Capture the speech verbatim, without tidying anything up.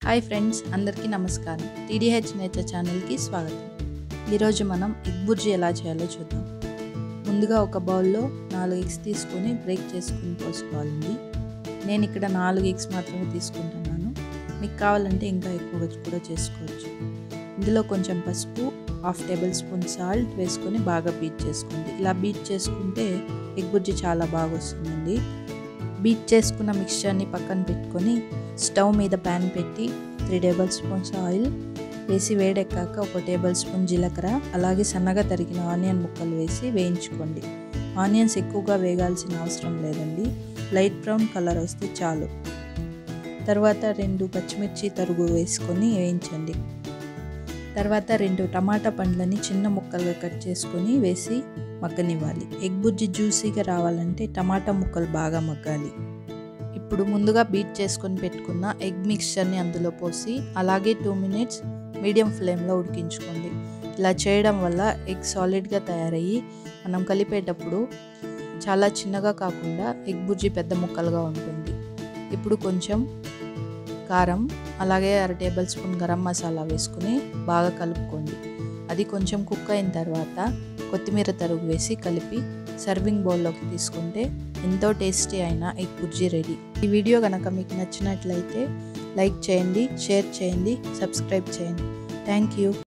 Hi friends, అందరికీ నమస్కారం. TDH nature ఛానల్కి స్వాగతం. ఈరోజు మనం ఎగ్ బుర్జీ ఎలా చేయాలో చూద్దాం. ముందుగా ఒక బౌల్లో నాలుగు ఎగ్స్ తీసుకొని బ్రేక్ చేసుకుని పోసుకోవాలండి. నేను ఇక్కడ నాలుగు ఎగ్స్ మాత్రమే తీసుకుంటున్నాను. మీకు కావాలంటే ఇంకా ఎక్కువగా కూడా చేసుకోవచ్చు. ఇందులో కొంచెం పసుపు, హాఫ్ టేబుల్ స్పూన్ సాల్ట్ వేసుకొని బాగా బీట్ చేసుకోండి. ఇలా బీట్ చేసుకుంటే ఎగ్ బుర్జీ చాలా బాగా వస్తుందండి. బీట్ చేసుకున్న మిక్స్చర్ని పక్కన పెట్టుకొని స్టవ్ మీద ప్యాన్ పెట్టి త్రీ టేబుల్ స్పూన్స్ ఆయిల్ వేసి వేడెక్కాక ఒక టేబుల్ స్పూన్ జీలకర్ర, అలాగే సన్నగా తరిగిన ఆనియన్ ముక్కలు వేసి వేయించుకోండి. ఆనియన్స్ ఎక్కువగా వేగాల్సిన అవసరం లేదండి, లైట్ బ్రౌన్ కలర్ వస్తే చాలు. తర్వాత రెండు పచ్చిమిర్చి తరుగు వేసుకొని వేయించండి. తర్వాత రెండు టమాటా పండ్లని చిన్న ముక్కలుగా కట్ చేసుకొని వేసి మగ్గనివ్వాలి. ఎగ్ బుర్జీ జ్యూసీగా రావాలంటే టమాటా ముక్కలు బాగా మగ్గాలి. ఇప్పుడు ముందుగా బీట్ చేసుకొని పెట్టుకున్న ఎగ్ మిక్స్చర్ని అందులో పోసి అలాగే టూ మినిట్స్ మీడియం ఫ్లేమ్లో ఉడికించుకోండి. ఇలా చేయడం వల్ల ఎగ్ సాలిడ్గా తయారయ్యి మనం కలిపేటప్పుడు చాలా చిన్నగా కాకుండా ఎగ్ బుర్జీ పెద్ద ముక్కలుగా ఉంటుంది. ఇప్పుడు కొంచెం కారం, అలాగే అర టేబుల్ స్పూన్ గరం మసాలా వేసుకుని బాగా కలుపుకోండి. అది కొంచెం కుక్ అయిన తర్వాత కొత్తిమీర తరుగు వేసి కలిపి సర్వింగ్ బౌల్లోకి తీసుకుంటే ఎంతో టేస్టీ అయిన ఎగ్ బుర్జీ రెడీ. ఈ వీడియో కనుక మీకు నచ్చినట్లయితే లైక్ చేయండి, షేర్ చేయండి, సబ్స్క్రైబ్ చేయండి. Thank you.